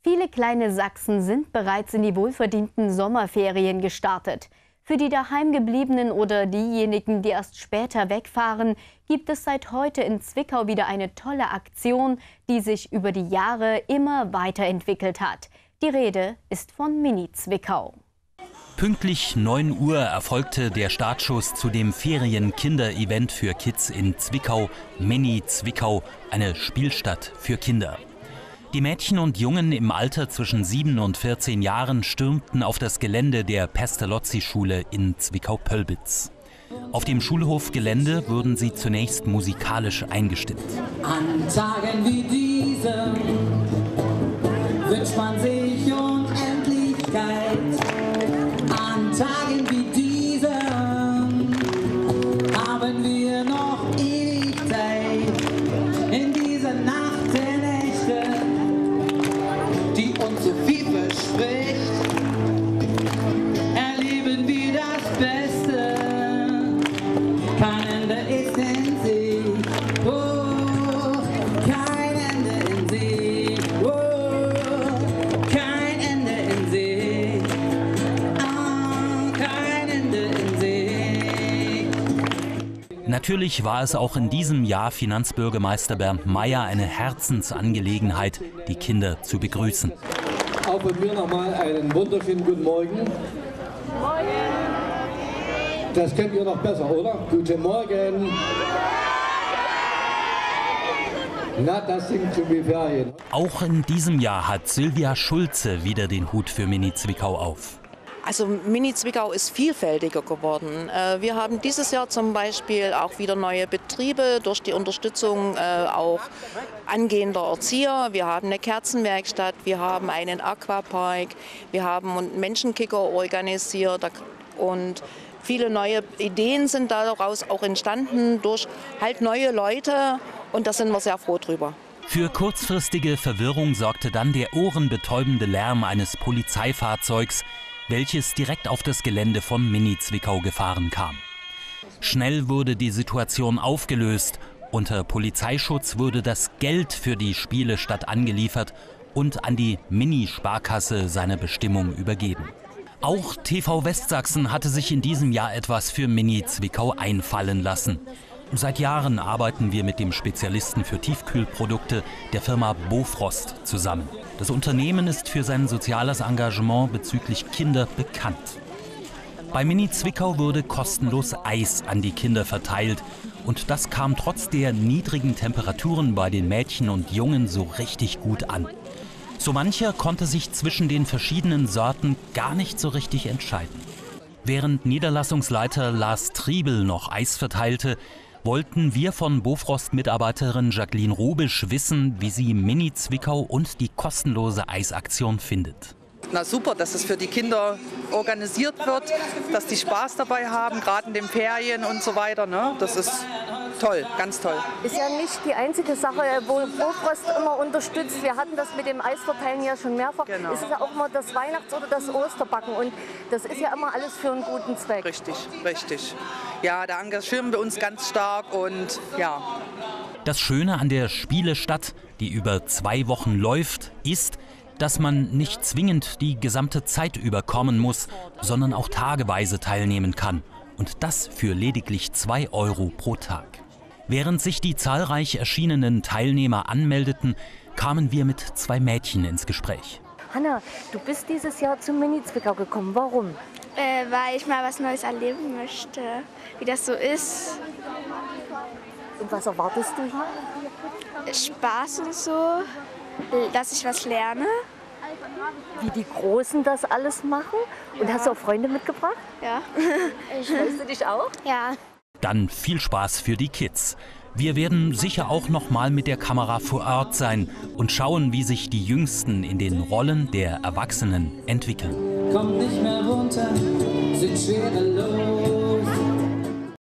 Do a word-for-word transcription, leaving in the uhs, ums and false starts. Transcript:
Viele kleine Sachsen sind bereits in die wohlverdienten Sommerferien gestartet. Für die Daheimgebliebenen oder diejenigen, die erst später wegfahren, gibt es seit heute in Zwickau wieder eine tolle Aktion, die sich über die Jahre immer weiterentwickelt hat. Die Rede ist von Mini Zwickau. Pünktlich neun Uhr erfolgte der Startschuss zu dem Ferien-Kinder-Event für Kids in Zwickau, Mini Zwickau, eine Spielstadt für Kinder. Die Mädchen und Jungen im Alter zwischen sieben und vierzehn Jahren stürmten auf das Gelände der Pestalozzi-Schule in Zwickau-Pölbitz. Auf dem Schulhofgelände wurden sie zunächst musikalisch eingestimmt. An Tagen wie diesem wünscht man sich Unendlichkeit. An Tagen wie diesem haben wir noch ewig Zeit. In dieser Nacht der Nächte, die uns so viel verspricht, erleben wir das Beste. Kein Ende ist in Sicht, oh, kein Ende in Sicht, oh, kein Ende in Sicht, oh, kein Ende in Sicht. Natürlich war es auch in diesem Jahr Finanzbürgermeister Bernd Meier eine Herzensangelegenheit, die Kinder zu begrüßen. Auch von mir nochmal einen wunderschönen guten Morgen. Morgen. Das kennt ihr noch besser, oder? Guten Morgen. Na, das sind schon die Ferien. Auch in diesem Jahr hat Sylvia Schulze wieder den Hut für Mini Zwickau auf. Also Mini Zwickau ist vielfältiger geworden. Wir haben dieses Jahr zum Beispiel auch wieder neue Betriebe durch die Unterstützung auch angehender Erzieher. Wir haben eine Kerzenwerkstatt, wir haben einen Aquapark, wir haben einen Menschenkicker organisiert und viele neue Ideen sind daraus auch entstanden durch halt neue Leute und da sind wir sehr froh drüber. Für kurzfristige Verwirrung sorgte dann der ohrenbetäubende Lärm eines Polizeifahrzeugs, welches direkt auf das Gelände von Mini Zwickau gefahren kam. Schnell wurde die Situation aufgelöst. Unter Polizeischutz wurde das Geld für die Spielestadt angeliefert und an die Mini-Sparkasse seine Bestimmung übergeben. Auch T V Westsachsen hatte sich in diesem Jahr etwas für Mini Zwickau einfallen lassen. Seit Jahren arbeiten wir mit dem Spezialisten für Tiefkühlprodukte der Firma Bofrost zusammen. Das Unternehmen ist für sein soziales Engagement bezüglich Kinder bekannt. Bei Mini Zwickau wurde kostenlos Eis an die Kinder verteilt und das kam trotz der niedrigen Temperaturen bei den Mädchen und Jungen so richtig gut an. So mancher konnte sich zwischen den verschiedenen Sorten gar nicht so richtig entscheiden. Während Niederlassungsleiter Lars Triebel noch Eis verteilte, wollten wir von Bofrost-Mitarbeiterin Jacqueline Rubisch wissen, wie sie Mini Zwickau und die kostenlose Eisaktion findet. Na super, dass es für die Kinder organisiert wird, dass die Spaß dabei haben, gerade in den Ferien und so weiter. Ne? Das ist toll, ganz toll. Ist ja nicht die einzige Sache, wo Bofrost immer unterstützt. Wir hatten das mit dem Eisverteilen ja schon mehrfach. Genau. Es ist ja auch immer das Weihnachts- oder das Osterbacken und das ist ja immer alles für einen guten Zweck. Richtig, richtig. Ja, da engagieren wir uns ganz stark und ja. Das Schöne an der Spielestadt, die über zwei Wochen läuft, ist, dass man nicht zwingend die gesamte Zeit über kommen muss, sondern auch tageweise teilnehmen kann. Und das für lediglich zwei Euro pro Tag. Während sich die zahlreich erschienenen Teilnehmer anmeldeten, kamen wir mit zwei Mädchen ins Gespräch. Hanna, du bist dieses Jahr zu Mini Zwickau gekommen. Warum? Äh, weil ich mal was Neues erleben möchte, wie das so ist. Und was erwartest du hier? Spaß und so, dass ich was lerne. Wie die Großen das alles machen? Und ja. Hast du auch Freunde mitgebracht? Ja. Freust du dich auch? Ja. Dann viel Spaß für die Kids. Wir werden sicher auch noch mal mit der Kamera vor Ort sein und schauen, wie sich die Jüngsten in den Rollen der Erwachsenen entwickeln. Kommt nicht mehr runter, sind schwerelos.